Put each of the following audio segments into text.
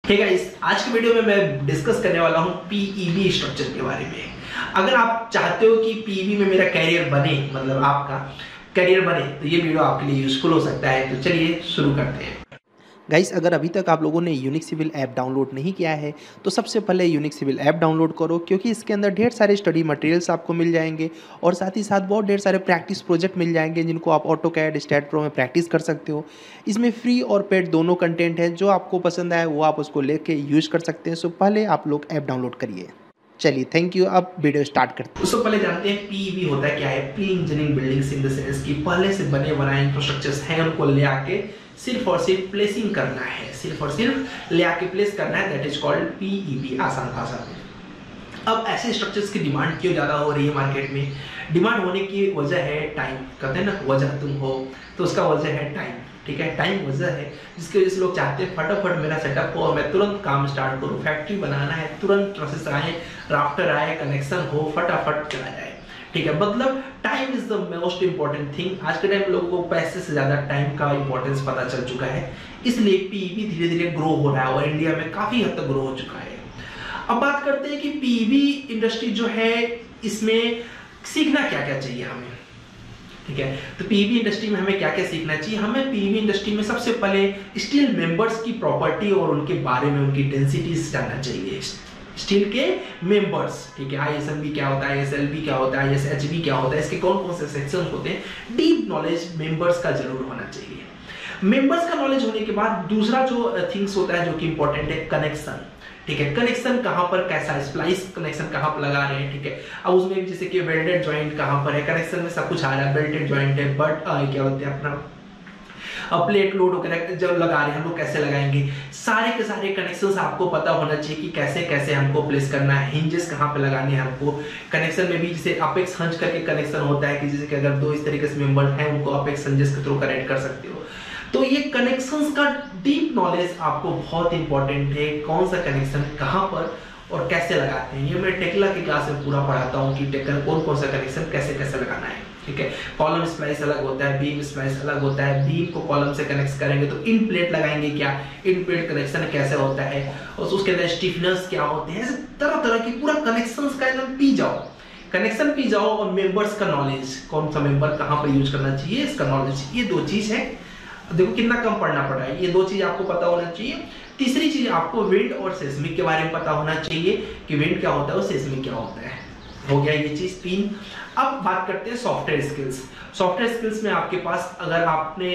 Hey guys, आज की video में मैं डिस्कस करने वाला हूँ पीईवी स्ट्रक्चर के बारे में। अगर आप चाहते हो कि पीईवी में मेरा कैरियर बने, मतलब आपका कैरियर बने, तो ये वीडियो आपके लिए यूजफुल हो सकता है। तो चलिए शुरू करते हैं। गाइस, अगर अभी तक आप लोगों ने यूनिक सिविल ऐप डाउनलोड नहीं किया है तो सबसे पहले यूनिक सिविल ऐप डाउनलोड करो, क्योंकि इसके अंदर ढेर सारे स्टडी मटेरियल्स आपको मिल जाएंगे और साथ ही साथ बहुत ढेर सारे प्रैक्टिस प्रोजेक्ट मिल जाएंगे जिनको आप ऑटोकैड, स्टैट प्रो में प्रैक्टिस कर सकते हो। इसमें फ्री और पेड दोनों कंटेंट है, जो आपको पसंद आए वो आप उसको लेके यूज कर सकते हैं। सो पहले आप लोग ऐप डाउनलोड करिए। चलिए, थैंक यू। अब वीडियो स्टार्ट करते हैं। उससे पहले जानते हैं पीईवी होता है क्या है। Pre engineering buildings in the sense कि पहले से बने बनाए इंफ्रास्ट्रक्चर्स हैं, उनको ले आके सिर्फ और सिर्फ प्लेसिंग करना है, सिर्फ और सिर्फ ले आके प्लेस करना है। दैट इज कॉल्ड पीईवी, आसान भाषा में। अब ऐसे स्ट्रक्चर्स की डिमांड क्यों ज्यादा हो रही है मार्केट में? डिमांड होने की वजह है टाइम। कहते हैं ना, वजह तुम हो, तो उसका वजह है टाइम। ठीक है, टाइम वजह है जिसकी वजह से लोग चाहते हैं फटाफट मेरा सेटअप हो और मैं तुरंत काम स्टार्ट करूं। फैक्ट्री बनाना है, तुरंत प्रोसेस आए, राफ्टर आए, कनेक्शन हो, फटाफट चला जाए। ठीक है, मतलब time is the most important thing. आज के टाइम लोगों को पैसे से ज्यादा टाइम का इंपॉर्टेंस पता चल चुका है, इसलिए पीईवी धीरे धीरे ग्रो हो रहा है और इंडिया में काफी हद तक ग्रो हो चुका है। अब बात करते हैं कि पीईवी इंडस्ट्री जो है, इसमें सीखना क्या क्या चाहिए हमें। ठीक है, तो पीईवी इंडस्ट्री में हमें क्या क्या सीखना चाहिए? हमें पीईवी इंडस्ट्री में सबसे पहले स्टील मेंबर्स की प्रॉपर्टी और उनके बारे में, उनकी डेंसिटीज जानना चाहिए। स्टील के मेंबर्स, ठीक है, आईएसएमबी क्या होता है, आईएसएलबी क्या होता है, आईएसएचबी क्या होता है, इसके कौन कौन से सेक्शंस होते हैं, डीप नॉलेज मेंबर्स का जरूर होना चाहिए। मेंबर्स का नॉलेज होने के बाद दूसरा जो थिंग्स होता है जो कि इंपॉर्टेंट है, कनेक्शन। ठीक है, कनेक्शन कहां पर, कैसा स्प्लाइस कनेक्शन कहां पर लगा रहे हैं। ठीक है, अब उसमें भी जैसे कि वेल्डेड जॉइंट कहां पर है, कनेक्शन में सब कुछ आ रहा है, बेल्टेड जॉइंट है, बट क्या होते हैं अपना प्लेट लोड वगैरह जब लगा रहे हैं हम लोग कैसे लगाएंगे। सारे के सारे कनेक्शंस आपको पता होना चाहिए कि कैसे कैसे हमको प्लेस करना है, हिंजेस कहां पे लगाने हैं हमको। कनेक्शन में भी जैसे अपेक्स हंज करके कनेक्शन होता है कि जैसे कि अगर दो इस तरीके से मेंबर हैं, उनको अपेक्स हंजेस के थ्रू कनेक्ट कर सकते हो। तो ये कनेक्शंस का डीप नॉलेज आपको बहुत इंपॉर्टेंट है, कौन सा कनेक्शन कहां पर और कैसे लगाते हैं। ये मैं टेक्ला की क्लास में पूरा पढ़ाता हूँ कि टेक्ला कौन कौन सा कनेक्शन कैसे कैसे लगाना है। ठीक है, कॉलम स्प्लाइस अलग होता है, बीम स्प्लाइस अलग होता है। बीम को कॉलम से कनेक्ट करेंगे तो इन प्लेट लगाएंगे क्या, इन प्लेट कनेक्शन कैसे होता है, और उसके अंदर स्टिफनेस क्या होते हैं, तरह तरह की पूरा कनेक्शंस का एकदम पी जाओ, कनेक्शन पी जाओ। और मेंबर्स का नॉलेज, कौन सा मेंबर कहां पर यूज करना चाहिए, इसका नॉलेज, ये दो चीज है। देखो कितना कम पढ़ना पड़ रहा है, ये दो चीज आपको पता होना चाहिए। तीसरी चीज आपको विंड और सेस्मिक के बारे में पता होना चाहिए कि विंड क्या होता है और सेस्मिक क्या होता है। हो गया ये चीज तीन। अब बात करते हैं सॉफ्टवेयर स्किल्स। सॉफ्टवेयर स्किल्स में आपके पास, अगर आपने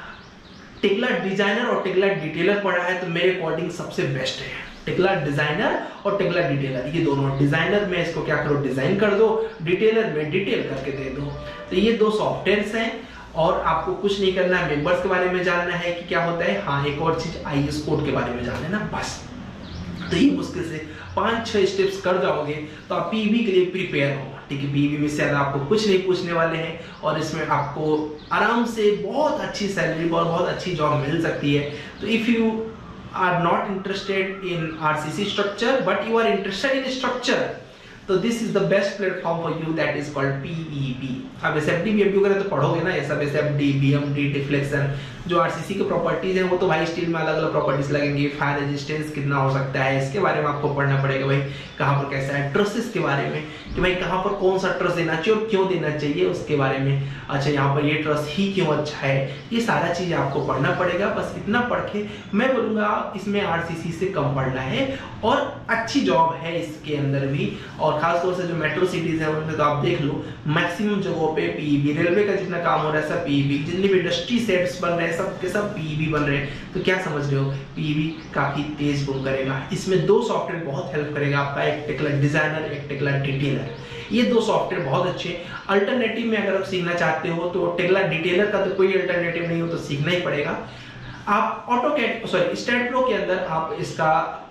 टेक्ला डिजाइनर और टेक्ला डिटेलर पढ़ा है तो मेरे अकॉर्डिंग सबसे बेस्ट है टेक्ला डिजाइनर और टेक्ला डिटेलर। ये दोनों, डिजाइनर में इसको क्या करो, डिजाइन कर दो, डिटेलर में डिटेल करके दे दो। तो ये दो सॉफ्टवेयर्स हैं और आपको कुछ नहीं करना है, मेंबर्स के बारे में जानना है कि क्या होता है। हाँ, एक और चीज आईएस कोड के बारे में जानना है ना, बस। तो ये मुश्किल से 5-6 स्टेप्स कर जाओगे तो आप पीईवी के लिए प्रिपेयर हो। ठीक है, पीईवी में से ज्यादा आपको कुछ नहीं पूछने वाले हैं और इसमें आपको आराम से बहुत अच्छी सैलरी और बहुत अच्छी जॉब मिल सकती है। तो if you are not interested in RCC structure but you are interested in structure, तो this is the best platform for you, that is called PEB. अब एसएफडी बीएमडी वगैरह तो पढ़ोगे ना, ये सब एसएफडी, बीएमडी, डिफ्लेक्शन, जो आरसीसी के प्रॉपर्टीज हैं वो तो भाई स्टील में अलग अलग प्रॉपर्टीज लगेंगी। फायर रेजिस्टेंस कितना हो सकता है, इसके बारे में आपको पढ़ना पड़ेगा भाई। कहाँ पर कैसा है, ट्रसेस के बारे में कि भाई कहाँ पर कौन सा ट्रस देना चाहिए और क्यों देना चाहिए, उसके बारे में। अच्छा, यहाँ पर ये ट्रस ही क्यों अच्छा है, ये सारा चीज आपको पढ़ना पड़ेगा। बस इतना पढ़ के मैं बोलूंगा इसमें आरसीसी से कम पढ़ना है और अच्छी जॉब है इसके अंदर भी। और खासतौर से जो मेट्रो सिटीज है उनमें तो आप देख लो, मैक्सिमम जगहों पे पीईवी, रेलवे का जितना काम हो रहा है सब पीईवी, जितने भी इंडस्ट्री सेट्स बन रहे हैं सब के सब पीईवी बन रहे हैं। तो क्या समझ रहे हो, पीईवी काफी तेज बूम करेगा। इसमें दो सॉफ्टवेयर बहुत हेल्प करेगा आपका, एक टेक्ला डिजाइनर, एक टेक्ला डिटेलर। ये दो सॉफ्टवेयर बहुत अच्छे। अल्टरनेटिव में अगर आप सीखना चाहते हो तो टेक्ला डिटेलर का तो कोई अल्टरनेटिव नहीं हो, तो सीखना ही पड़ेगा। आप ऑटोकैड, सॉरी, स्टैट प्रो के अंदर आप इसका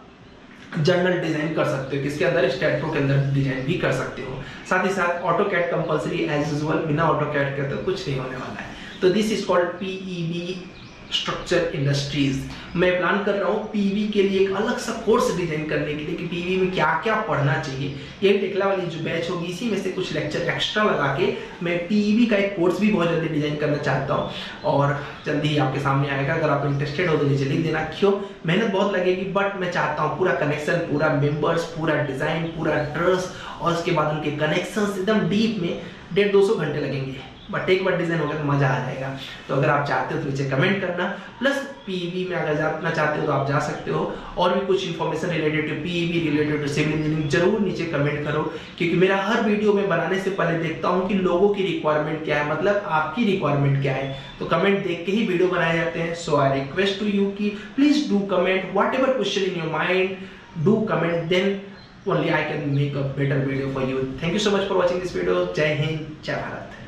जर्नल डिजाइन कर सकते हो, किसके अंदर, स्टैट प्रो के अंदर डिजाइन भी कर सकते हो। साथ ही साथ ऑटोकैड कंपलसरी एज यूजुअल, बिना ऑटोकैड के तो कुछ नहीं होने वाला है। तो this is called PEB structure industries. मैं प्लान कर रहा हूँ पीवी के लिए एक अलग सा कोर्स डिजाइन करने के लिए कि पीवी में क्या क्या पढ़ना चाहिए। ये टेक्ला वाली जो बैच होगी इसी में से कुछ लेक्चर एक्स्ट्रा लगा के मैं पीवी का एक कोर्स भी बहुत जल्दी डिजाइन करना चाहता हूँ और जल्दी ही आपके सामने आएगा। अगर आप इंटरेस्टेड हो तो नीचे लिख देना। क्यों, मेहनत बहुत लगेगी बट मैं चाहता हूँ पूरा कनेक्शन, पूरा मेंबर्स, पूरा डिजाइन, पूरा ट्रस्ट और उसके बाद उनके कनेक्शंस एकदम डीप में 150-200 घंटे लगेंगे, बट एक बार डिजाइन हो गया तो मजा आ जाएगा। तो अगर आप चाहते हो तो नीचे कमेंट करना। प्लस पीवी में अगर जाना चाहते हो तो आप जा सकते हो। और भी कुछ information related to PEB, related to civil engineering जरूर नीचे कमेंट करो, क्योंकि मेरा हर वीडियो में बनाने से पहले देखता हूँ कि लोगों की रिक्वायरमेंट क्या है, मतलब आपकी रिक्वायरमेंट क्या है। तो कमेंट देख के ही वीडियो बनाए जाते हैं। So I request to you कि please do comment whatever question in your mind, do comment, then only I can make a better video for you. Thank you so much for watching this video. Jai Hind, Jai Bharat.